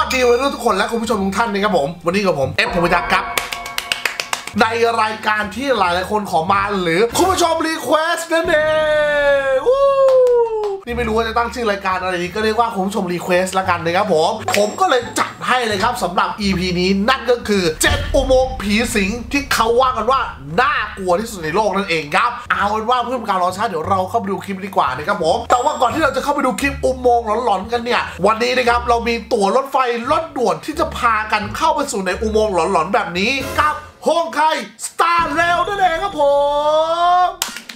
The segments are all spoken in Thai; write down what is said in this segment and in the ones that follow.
ดีวัยรุ่นทุกคนและคุณผู้ชมทุกท่านนะครับผมวันนี้กับผมผมไปจักครับในรายการที่หลายๆคนขอมาหรือคุณผู้ชมรีเควสนั่นเองนี่ไม่รู้ว่าจะตั้งชื่อรายการอะไรดีก็เรียกว่าคุณผู้ชมรีเควสละกันนะครับผมก็เลยจัดให้เลยครับสำหรับ EP นี้นั่นก็คือ7อุโมงค์ผีสิงที่เขาว่ากันว่าน่ากลัวที่สุดในโลกนั่นเองครับเอาเป็นว่าเพื่อการรอช้าเดี๋ยวเราเข้าไปดูคลิปดีกว่านะครับผมแต่ว่าก่อนที่เราจะเข้าไปดูคลิปอุโมงค์หลอนๆกันเนี่ยวันนี้นะครับเรามีตั๋วรถไฟรถด่วนที่จะพากันเข้าไปสู่ในอุโมงค์หลอนๆแบบนี้กับโฮงไคสตาร์เรลนั่นเองครับผม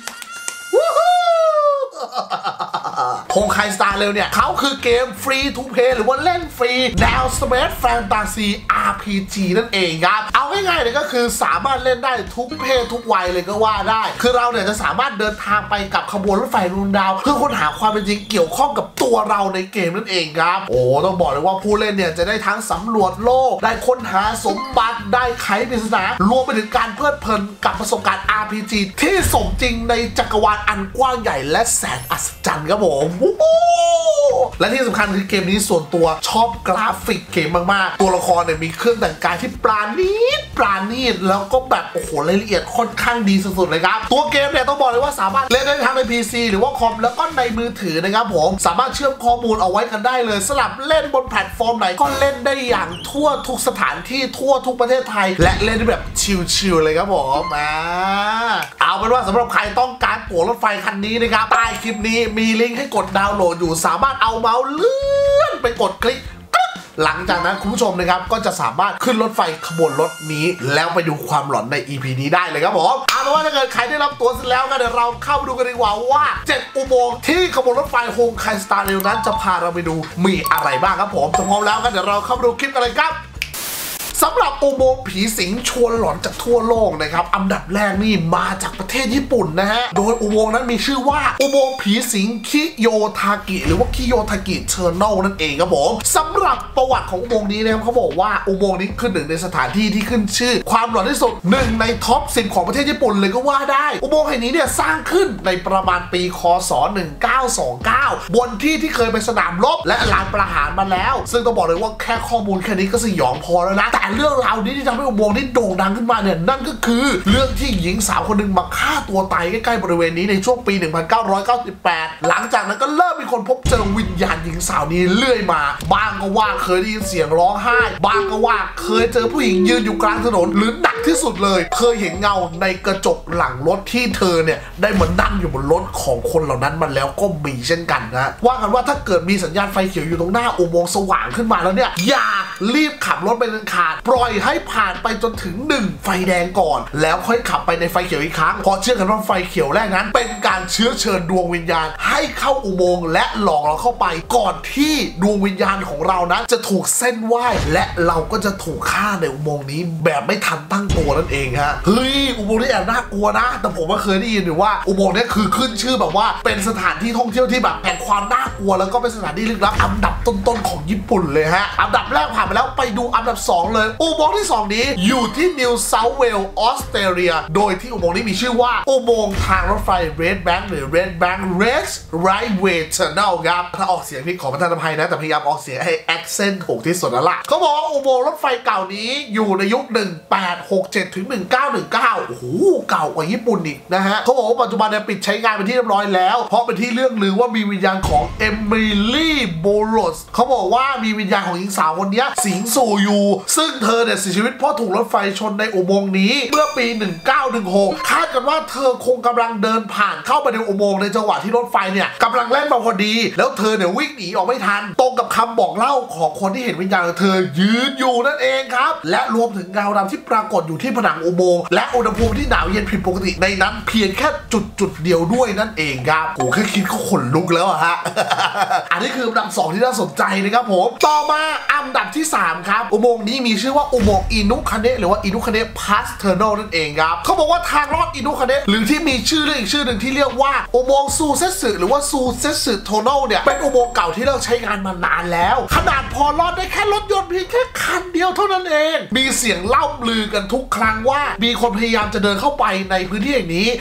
โฮงไคสตาร์เรลเนี่ยเขาคือเกมฟรีทูเพย์หรือว่าเล่นฟรีแนวสเปซแฟนตาซี RPG นั่นเองครับเอาง่ายๆเลยก็คือสามารถเล่นได้ทุกเพศทุกวัยเลยก็ว่าได้คือเราเนี่ยจะสามารถเดินทางไปกับขบวนรถไฟดวงดาวเพื่อค้นหาความเป็นจริงเกี่ยวข้องกับตัวเราในเกมนั่นเองครับโอ้ต้องบอกเลยว่าผู้เล่นเนี่ยจะได้ทั้งสำรวจโลกได้ค้นหาสมบัติได้ไขปริศนารวมไปถึงการเพลิดเพลินกับประสบการณ์ RPG ที่สมจริงในจักรวาลอันกว้างใหญ่และแสนอัศจรรย์ครับผมและที่สำคัญคือเกมนี้ส่วนตัวชอบกราฟิกเกมมากๆตัวละครเนี่ยมีเครื่องแต่งกายที่ปราณีตแล้วก็แบบโอ้โหรายละเอียดค่อนข้างดีสุดๆเลยครับตัวเกมเนี่ยต้องบอกเลยว่าสามารถเล่นได้ทั้งใน PC หรือว่าคอมแล้วก็ในมือถือนะครับผมสามารถเชื่อมข้อมูลเอาไว้กันได้เลยสลับเล่นบนแพลตฟอร์มไหนก็เล่นได้อย่างทั่วทุกสถานที่ทั่วทุกประเทศไทยและเล่นได้แบบชิลๆเลยครับผมเอาเป็นว่าสำหรับใครต้องการตั๋วรถไฟคันนี้นะครับใต้คลิปนี้มีลิงก์ให้กดดาวน์โหลดอยู่สามารถเอาเมาส์เลื่อนไปกดคลิกหลังจากนั้นคุณผู้ชมนะครับก็จะสามารถขึ้นรถไฟขบวนรถนี้แล้วไปดูความหลอนใน EP นี้ได้เลยครับผมเอาเป็นว่าถ้าเกิดใครได้รับตั๋วเสร็จแล้วก็เดี๋ยวเราเข้าไปดูกันดีกว่าว่า7อุโมงค์ที่ขบวนรถไฟโฮงไคสตาร์เรลนั้นจะพาเราไปดูมีอะไรบ้างครับผมพร้อมแล้วก็เดี๋ยวเราเข้าไปดูคลิปกันเลยครับสำหรับอุโมงค์ผีสิงชวนหลอนจากทั่วโลกนะครับอันดับแรกนี่มาจากประเทศญี่ปุ่นนะฮะโดยอุโมงค์นั้นมีชื่อว่าอุโมงค์ผีสิงคิโยทากิหรือว่าคิโยทากิเทอร์นลนั่นเองครับผมสำหรับประวัติของอุโมงค์นี้นะครับเขาบอกว่าอุโมงค์นี้คือหนึ่งในสถานที่ที่ขึ้นชื่อความหลอนที่สุดหนึ่งในท็อป10ของประเทศญี่ปุ่นเลยก็ว่าได้อุโมงค์แห่งนี้เนี่ยสร้างขึ้นในประมาณปีคศ1929บนที่เคยเป็นสนามรบและลานประหารมาแล้วซึ่งต้องบอกเลยว่าแค่ข้อมูลแค่นี้ก็สยองพอแล้วนะแต่เรื่องราวนี้ที่ทำให้อุโมงค์นี้โด่งดังขึ้นมาเนี่ยนั่นก็คือเรื่องที่หญิงสาวคนหนึ่งมาฆ่าตัวตายใกล้ๆบริเวณนี้ในช่วงปี 1998 หลังจากนั้นก็เริ่มมีคนพบเจอวิญญาณหญิงสาวนี้เรื่อยมาบางก็ว่าเคยได้ยินเสียงร้องไห้บางก็ว่าเคยเจอผู้หญิงยืนอยู่กลางถนนหรือหนักที่สุดเลยเคยเห็นเงาในกระจกหลังรถที่เธอเนี่ยได้มานั่งอยู่บนรถของคนเหล่านั้นมาแล้วก็มีเช่นกันนะว่ากันว่าถ้าเกิดมีสัญญาณไฟเขียวอยู่ตรงหน้าอุโมงค์สว่างขึ้นมาแล้วเนี่ยอย่ารีบขับรถไปเด็ดขาดปล่อยให้ผ่านไปจนถึง1ไฟแดงก่อนแล้วค่อยขับไปในไฟเขียวอีกครั้งเพราะเชื่อกันว่าไฟเขียวแรกนั้นเป็นการเชื้อเชิญดวงวิญญาณให้เข้าอุโมงค์และหลอกเราเข้าไปก่อนที่ดวงวิญญาณของเรานั้นจะถูกเส้นไหว้และเราก็จะถูกฆ่าในอุโมงค์นี้แบบไม่ทันตั้งตัวนั่นเองฮะเฮ้ยอุโมงค์นี้แอบน่ากลัวนะแต่ผมก็เคยได้ยินอยู่ว่าอุโมงค์นี้คือขึ้นชื่อแบบว่าเป็นสถานที่ท่องเที่ยวที่แบบแห่งความน่ากลัวแล้วก็เป็นสถานที่ลึกลับอันดับต้นๆของญี่ปุ่นเลยฮะอันดับแรกผ่านไปแล้วไปดูอันดับ2เลยอุโมงค์ที่2นี้อยู่ที่นิวเซาท์เวลส์ออสเตรเลียโดยที่อุโมงค์นี้มีชื่อว่าอุโมงค์ทางรถไฟ Red Bank หรือ Red Bank Race Railway Tunnel ครับถ้าออกเสียงผิดขอประทานอภัยนะแต่พยายามออกเสียงให้ accent ถูกที่สุดแล้วล่ะเขาบอกว่าอุโมงค์รถไฟเก่านี้อยู่ในยุค1867ถึง1919โอ้โหเก่ากว่าญี่ปุ่นอีกนะฮะเขาบอกว่าปัจจุบันเนี่ยปิดใช้งานเป็นที่เรียบร้อยแล้วเพราะเป็นที่เรื่องลือว่ามีวิญญาณของเอมิลี่โบโรสเขาบอกว่ามีวิญญาณของหญิงสาวคนนี้สิงสู่อยู่ซึ่งเธอเนี่ยเสียชีวิตเพราะถูกรถไฟชนในอุโมงค์นี้เมื่อปี1916คาดกันว่าเธอคงกำลังเดินผ่านเข้าไปในอุโมงค์ในจังหวะที่รถไฟเนี่ยกำลังแล่นมาพอดีแล้วเธอเนี่ยวิ่งหนีออกไม่ทันตรงกับคำบอกเล่าของคนที่เห็นวิญญาณของเธอยืนอยู่นั่นเองครับและรวมถึงเงาดำที่ปรากฏอยู่ที่ผนังอุโมงค์และอุณหภูมิที่หนาวเย็นผิดปกติในนั้นเพียงแค่จุดเดียวด้วยนั่นเองครับโอ้แค่คิดก็ขนลุกแล้วอะฮะ อันนี้คืออันดับ2ที่น่าสนใจนะครับผมต่อมาอันดับที่3ครับอุโมงค์นี้มีชื่อว่าอุโมงค์อินุคาเนะหรือว่าอินุคาเนะพาสเทอร์นลนั่นเองครับเขาบอกว่าทางลอดอินุคาเนะหรือที่มีชื่อเรียกอีกชื่อหนึ่งที่เรียกว่าอุโมงค์ซูเซสึหรือว่าซูเซสึโทนลเนี่ยเป็นอุโมงค์เก่าที่เราใช้งานมานานแล้วขนาดพอลอดได้แค่รถยนต์เพียงแค่คันเดียวเท่านั้นเองมีเสียงเล่าลือกันทุกครั้งว่ามีคนพยายามจะเดินเข้าไปในพื้นที่แห่งนี้แต่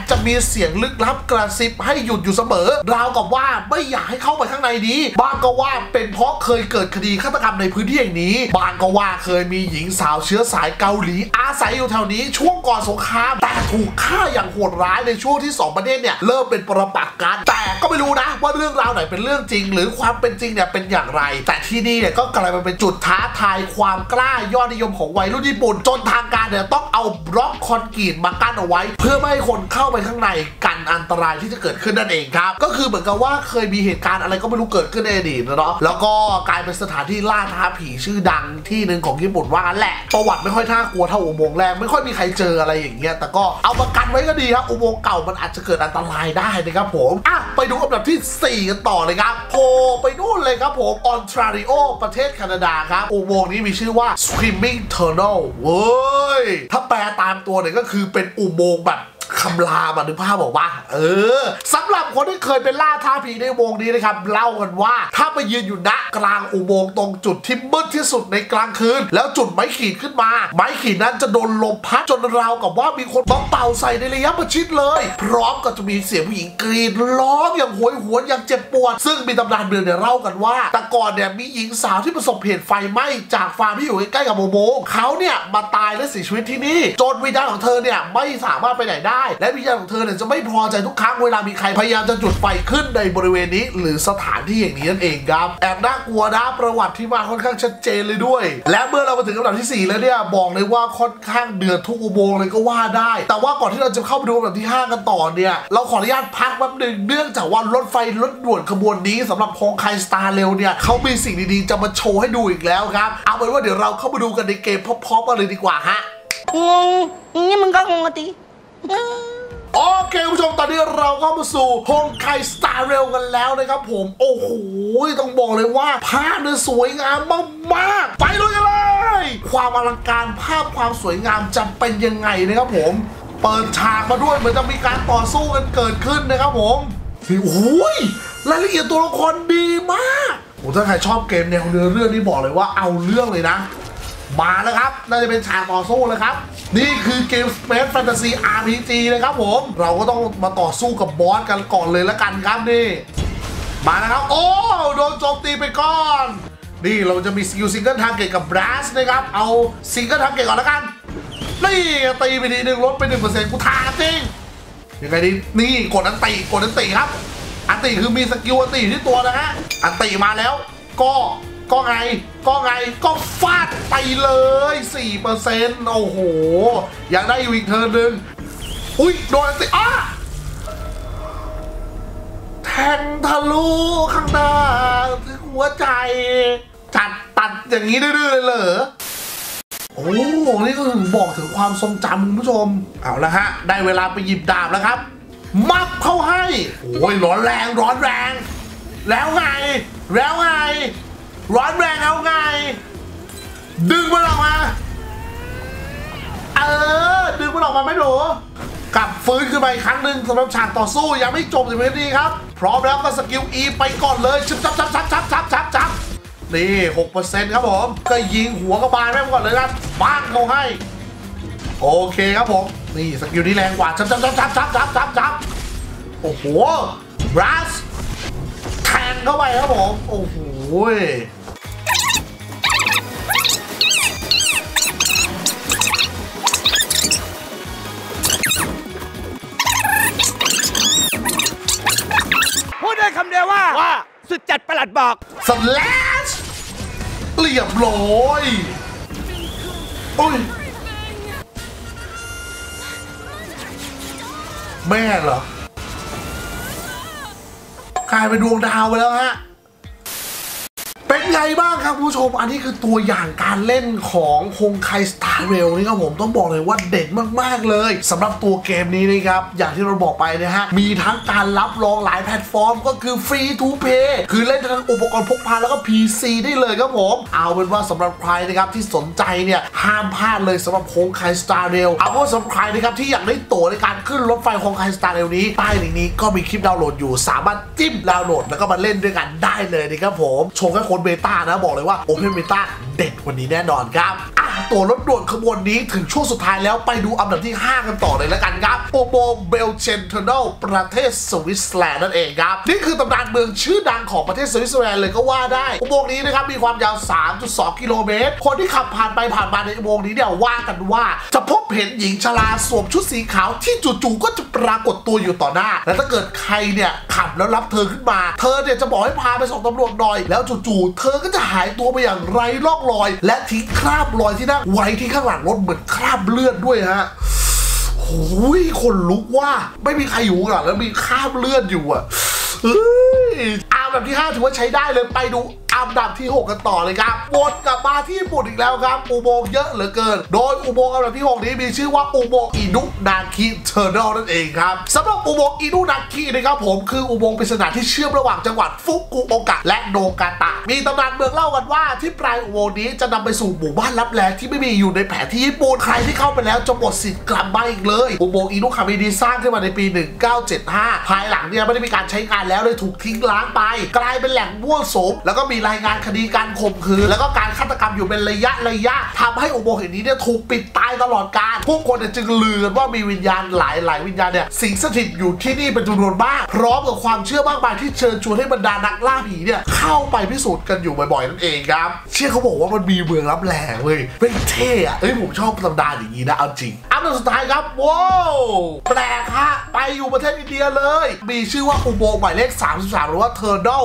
จะมีเสียงลึกลับกระซิบให้หยุดอยู่เสมอราวกับว่าไม่อยากให้เข้าไปข้างในนี้บางก็ว่าเป็นเพราะเคยเกิดคดีฆาตกรรมในพื้นที่แห่งนี้บางก็ว่าเคยมีหญิงสาวเชื้อสายเกาหลีอาศัยอยู่แถวนี้ช่วงก่อนสงครามแต่ถูกฆ่าอย่างโหดร้ายในช่วงที่2ประเทศเนี่ยเริ่มเป็นปรปักษ์กันแต่ก็ไม่รู้นะว่าเรื่องราวไหนเป็นเรื่องจริงหรือความเป็นจริงเนี่ยเป็นอย่างไรแต่ที่นี่เนี่ยก็กลายมาเป็นจุดท้าทายความกล้ายอดนิยมของวัยรุ่นญี่ปุ่นจนทางการเนี่ยต้องเอาบล็อกคอนกรีตมากั้นเอาไว้เพื่อไม่ให้คนเข้าไปข้างในกันอันตรายที่จะเกิดขึ้นนั่นเองครับก็คือเหมือนกับว่าเคยมีเหตุการณ์อะไรก็ไม่รู้เกิดขึ้นในอดีตเนาะแล้วก็กลายเป็นสถานที่ล่าท้าผีชื่อดังที่หนึ่งของญี่ปุ่นว่างั้นแหละประวัติไม่ค่อยน่ากลัวเท่าอุโมงค์แรกไม่ค่อยมีใครเจออะไรอย่างเงี้ยแต่ก็เอามากันไว้ก็ดีครับอุโมงค์เก่ามันอาจจะเกิดอันตรายได้นะครับผมไปดูอันดับที่4กันต่อเลยครับโผล่ไปนู่นเลยครับผมออนทราริโอประเทศแคนาดาครับอุโมงค์นี้มีชื่อว่า Screaming Tunnel เว้ยถ้าแปลตามตัวเนี่ยก็คือเป็นอุโมงค์แบบคำรามนึกภาพบอกว่าสำหรับคนที่เคยเป็นล่าท้าผีในอุโมงค์นี้นะครับเล่ากันว่าถ้าไปยืนอยู่ณกลางอุโมงค์ตรงจุดที่มืดที่สุดในกลางคืนแล้วจุดไม้ขีดขึ้นมาไม้ขีดนั้นจะโดนลมพัดจนราวกับว่ามีคนมาเป่าใส่ในระยะประชิดเลยพร้อมกับจะมีเสียงผู้หญิงกรีดร้องอย่างโหยหวนอย่างเจ็บปวดซึ่งมีตำนานเดิมเนี่ยเล่ากันว่าแต่ก่อนเนี่ยมีหญิงสาวที่ประสบเหตุไฟไหม้จากฟาร์มที่อยู่ใกล้ๆกับอุโมงค์เขาเนี่ยมาตายและเสียชีวิตที่นี่จนวิญญาณของเธอเนี่ยไม่สามารถไปไหนได้และวิญญาณของเธอเนี่ยจะไม่พอใจทุกครั้งเวลามีใครพยายามจะจุดไฟขึ้นในบริเวณนี้หรือสถานที่อย่างนี้นั่นเองครับแอบน่ากลัวนะประวัติที่มาค่อนข้างชัดเจนเลยด้วยและเมื่อเรามาถึงอันดับที่4แล้วเนี่ยบอกเลยว่าค่อนข้างเดือดทุกอุโมงค์เลยก็ว่าได้แต่ว่าก่อนที่เราจะเข้าไปดูอันดับที่5กันต่อเนี่ยเราขออนุญาตพักแป๊บนึงเนื่องจากว่ารถไฟรถด่วนขบวนนี้สำหรับฮงไคสตาร์เร็วเนี่ยเขามีสิ่งดีๆจะมาโชว์ให้ดูอีกแล้วครับเอาเป็นว่าเดี๋ยวเราเข้ามาดูกันในเกมพร้อมๆกันเลยดีกว่าฮะนี่มึงก็งงติโอเคคุณผู้ชมตอนนี้เราก็มาสู่ฮงไคสตาร์เรลกันแล้วนะครับผมโอ้โหต้องบอกเลยว่าภาพเนี่ยสวยงามมากๆไปเลยกันเลยความอลังการภาพความสวยงามจะเป็นยังไงนะครับผมเปิดฉากมาด้วยเหมือนจะมีการต่อสู้กันเกิดขึ้นนะครับผมโอ้ยรายละเอียดตัวละครดีมากโอ้ถ้าใครชอบเกมแนวเนื้อเรื่องนี้บอกเลยว่าเอาเรื่องเลยนะมาแล้วครับน่าจะเป็นฉากต่อสู้เลยครับนี่คือเกม Space Fantasy RPG นะครับผมเราก็ต้องมาต่อสู้กับบอสกันก่อนเลยละกันครับนี่มานะครับโอ้โดนโจมตีไปก่อนนี่เราจะมีสกิลซิงเกิลทางเกตกับบรัสนะครับเอาซิงเกิลทางเกตก่อนละกันนี่ตีไปทีนึงลดไป 1% กูทาจริงยังไงดีนี่กดอันติครับอันติคือมีสกิลอันติที่ตัวนะฮะอันติมาแล้วก็ไงก็ฟาดไปเลย 4% โอ้โหยังได้อยู่อีกเทิร์นหนึ่งอุ้ยโดนสิแทงทะลุข้างหน้าถึงหัวใจตัดอย่างนี้ดื้อๆเลยเหรอโอ้นี่ก็ถึงบอกถึงความทรงจำคุณผู้ชมเอาละฮะได้เวลาไปหยิบดาบแล้วครับมับเข้าให้โอ้ยร้อนแรงแล้วไงร้อนแรงเอาไงดึงมันออกมาดึงมันออกมาไม่หนูกลับฟื้นขึ้นไปอีกครั้งหนึ่งสำหรับฉากต่อสู้ยังไม่จบเลยดีครับพร้อมแล้วก็สกิล E ไปก่อนเลยชับนี่ 6% ครับผมก็ยิงหัวกระบาลแม่งก่อนเลยนะบ้างเขาให้โอเคครับผมนี่สกิลนี้แรงกว่าชับโอ้โหบรัสแทงเข้าไปครับผมโอ้โหพูดได้คำเดียวว่าสุดจัดประหลัดบอกสแลชเรียบร้อยโอ้ยแม่เหรอกลายเป็นดวงดาวไปแล้วฮะเป็นไงบ้างครับผู้ชมอันนี้คือตัวอย่างการเล่นของฮงไคสตาร์เรลนี่ครับผมต้องบอกเลยว่าเด็ดมากๆเลยสำหรับตัวเกมนี้นะครับอย่างที่เราบอกไปนะฮะมีทั้งการรับรองหลายแพลตฟอร์มก็คือฟรีทูเพย์คือเล่นทั้งอุปกรณ์พกพาแล้วก็ PC ได้เลยครับผมเอาเป็นว่าสำหรับใครนะครับที่สนใจเนี่ยห้ามพลาดเลยสำหรับฮงไคสตาร์เรลเอาว่าสำหรับใครนะครับที่อยากได้ตั๋วในการขึ้นรถไฟฮงไคสตาร์เรลนี้ใต้ลิงก์นี้ก็มีคลิปดาวน์โหลดอยู่สามารถจิ้มดาวน์โหลดแล้วก็มาเล่นด้วยกันได้เลยนะครับผมโชว์แค่คนเบต้านะบอกเลยว่า Open Beta เด็ดวันนี้แน่นอนครับตั๋วรถด่วนขบวนนี้ถึงช่วงสุดท้ายแล้วไปดูอันดับที่ 5 กันต่อเลยแล้วกันครับอุโมงค์เบลเชนเทอร์เนลประเทศสวิตเซอร์แลนด์นั่นเองครับนี่คือตำนานเมืองชื่อดังของประเทศสวิตเซอร์แลนด์เลยก็ว่าได้อุโมงค์นี้นะครับมีความยาว 3.2 กิโลเมตรคนที่ขับผ่านไปผ่านมาในอุโมงค์นี้เนี่ยว่ากันว่าจะพบเห็นหญิงชราสวมชุดสีขาวที่จู่ๆก็จะปรากฏตัวอยู่ต่อหน้าและถ้าเกิดใครเนี่ยขับแล้วรับเธอขึ้นมาเธอเนี่ยจะบอกให้พาไปส่งตำรวจหน่อยแล้วจู่ๆเธอก็จะหายตัวไปอย่างไร้ร่องรอยและทิ้งคราบรอยที่นั่งไว้ที่ข้างหลังรถเหมือนคราบเลือดด้วยฮะโอ้ยคนลุกว่าไม่มีใครอยู่ข้างหลังแล้วมีคราบเลือดอยู่อ่ะอันดับที่ 5ถือว่าใช้ได้เลยไปดูอันดับที่ 6 กันต่อเลยครับวนกลับมาที่ญี่ปุ่นอีกแล้วครับอุโมงค์เยอะเหลือเกินโดยอุโมงค์อันดับที่ 6 นี้มีชื่อว่าอุโมงค์อินุนาคิเทอร์เนลนั่นเองครับสำหรับอุโมงค์อินุนาคินะครับผมคืออุโมงค์ปริศนาที่เชื่อมระหว่างจังหวัดฟุกุโอกะและโนกาตะมีตำนานเมืองเล่ากันว่าที่ปลายอุโมงค์นี้จะนำไปสู่หมู่บ้านลับแลที่ไม่มีอยู่ในแผนที่ญี่ปุ่นใครที่เข้าไปแล้วจะหมดสิทธิ์กลับมาอีกเลยอุโมงค์อินุคามิดีสร้างขึ้นมาในปี 1975 ภายหลังเนี่ยไม่ได้มีการใช้งานแล้วเลยถูกทิ้งล้างไปกลายเป็นแหล่งมั่วสุมแล้วก็มีรายงานคดีการข่มขืนแล้วก็การฆาตกรรมอยู่เป็นระยะทำให้อุโมงค์แห่งนี้เนี่ยถูกปิดตายตลอดกาลผู้คนจึงลือกันว่ามีวิญญาณหลายวิญญาณเนี่ยสิงสถิตอยู่ที่นี่เป็นจำนวนมากพร้อมกับความเชื่อมากมายที่เชิญชวนให้บรรดานักล่าผีเนี่ยเข้าไปพิสูจน์กันอยู่บ่อยๆนั่นเองครับเชื่อเขาบอกว่ามันมีเมืองลับแลเว้ยเป็นเท่อะผมชอบตำนานอย่างนี้นะเอาจริงอันดับสุดท้ายครับว้าวแปลกฮะไปอยู่ประเทศอินเดียเลยมีชื่อว่าอุโมงค์หมายเลข 33หรือว่า Tunnel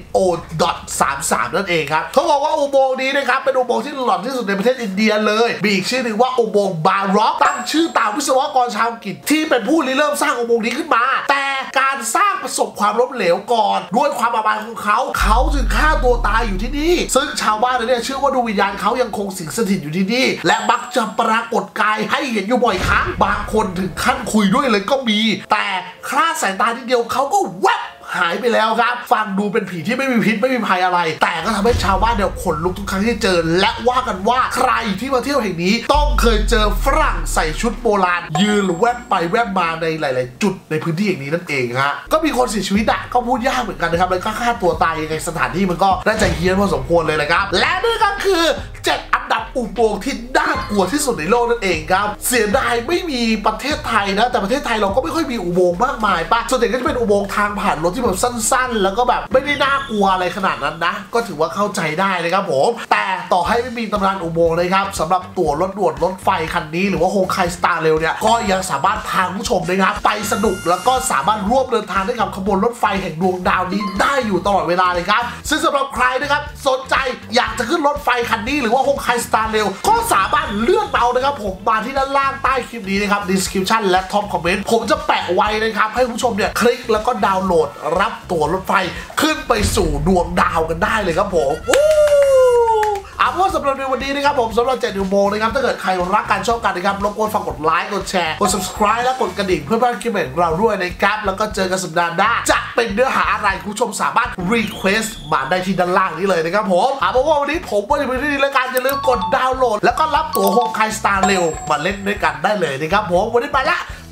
NO.33 นั่นเองครับเขาบอกว่าอุโมงค์นี้นะครับเป็นอุโมงค์ที่หลอนที่สุดในประเทศอินเดียเลยมีอีกชื่อหนึ่งว่าอุโมงค์บาร็อกตั้งชื่อตามวิศวกรชาวอังกฤษที่เป็นผู้ริเริ่มสร้างอุโมงค์นี้ขึ้นมาแต่การสร้างประสบความล้มเหลวก่อนด้วยความประมาทของเขาจึงฆ่าตัวตายอยู่ที่นี่ซึ่งชาวบ้านเนี่ยเชื่อว่าดวงวิญญาณเขายังคงสิงสถิตอยู่ที่นี่และมักจะปรากฏกายให้เห็นอยู่บ่อยครั้งบางคนถึงขั้นคุยด้วยเลยก็มีแต่คลาดสายตาทีเดียวเขาก็แวบหายไปแล้วครับฟังดูเป็นผีที่ไม่มีพิษไม่มีภัยอะไรแต่ก็ทำให้ชาวบ้านเนี่ยขนลุกทุกครั้งที่เจอและว่ากันว่าใครที่มาเที่ยวแห่งนี้ต้องเคยเจอฝรั่งใส่ชุดโบราณยืนหรือแวบไปแวบมาในหลายๆจุดในพื้นที่อย่างนี้นั่นเองฮะก็มีคนเสียชีวิตก็พูดยากเหมือนกันนะครับแล้วก็ฆ่าตัวตายยังไงสถานที่มันก็น่าจะเฮี้ยนพอสมควรเลยนะครับและนี่ก็คือ7 อันดับอุโมงค์ที่น่ากลัวที่สุดในโลกนั่นเองครับเสียดายไม่มีประเทศไทยนะแต่ประเทศไทยเราก็ไม่ค่อยมีอุโมงค์มากมายป่ะส่วนใหญ่ก็จะเป็นอุโมงค์ทางผ่านรถที่แบบสั้นๆแล้วก็แบบไม่ได้น่ากลัวอะไรขนาดนั้นนะก็ถือว่าเข้าใจได้นะครับผมแต่ต่อให้ไม่มีตำนานอุโมงค์เลยครับสำหรับตั๋วรถด่วนรถไฟคันนี้หรือว่าโฮไคสตาร์เรลเนี่ยก็ยังสามารถพาผู้ชมนะครับไปสนุกแล้วก็สามารถร่วมเดินทางได้กับขบวนรถไฟแห่งดวงดาวนี้ได้อยู่ตลอดเวลาเลยครับซึ่งสำหรับใครนะครับสนใจอยากจะขึ้นรถไฟคันนี้หรือว่าโฮไคสตาร์เรลก็สามารถเลื่อนเอานะครับผมมาที่ด้านล่างใต้คลิปนี้นะครับ description และ top comment ผมจะแปะไว้นะครับให้ผู้ชมเนี่ยคลิกแล้วก็ดาวน์โหลดรับตั๋วรถไฟขึ้นไปสู่ดวงดาวกันได้เลยครับผมเอาว่าสำหรับในวันนี้นะครับผมสำหรับ7 อุโมงค์นะครับถ้าเกิดใครรักการชอบกันนะครับรบกวนฝากกดไลค์กดแชร์กด subscribe และกดกระดิ่งเพื่อพลาดคลิปใหม่ของเราด้วยนะครับแล้วก็เจอกันสัปดาห์หน้าจะเป็นเนื้อหาอะไรคุณผู้ชมสามารถ request มาได้ที่ด้านล่างนี้เลยนะครับผมเอาว่าวันนี้ผมก็จะไปที่นี่แล้วกันอย่าลืมกดดาวน์โหลดแล้วก็รับตั๋วโฮไคสตาร์เร็วมาเล่นด้วยกันได้เลยนะครับผมวันนี้ไปละ